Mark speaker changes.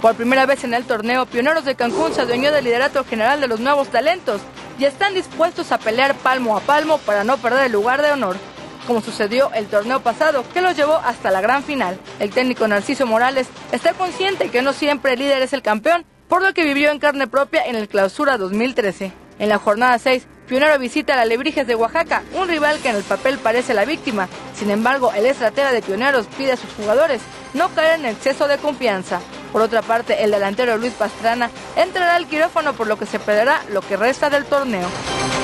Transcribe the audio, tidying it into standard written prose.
Speaker 1: Por primera vez en el torneo, Pioneros de Cancún se adueñó del liderato general de los nuevos talentos y están dispuestos a pelear palmo a palmo para no perder el lugar de honor, como sucedió el torneo pasado, que los llevó hasta la gran final. El técnico Narciso Morales está consciente que no siempre el líder es el campeón, por lo que vivió en carne propia en el Clausura 2013. En la jornada 6, Pionero visita a la Alebrijes de Oaxaca, un rival que en el papel parece la víctima. Sin embargo, el estratega de Pioneros pide a sus jugadores no caer en exceso de confianza. Por otra parte, el delantero Luis Pastrana entrará al quirófano, por lo que se perderá lo que resta del torneo.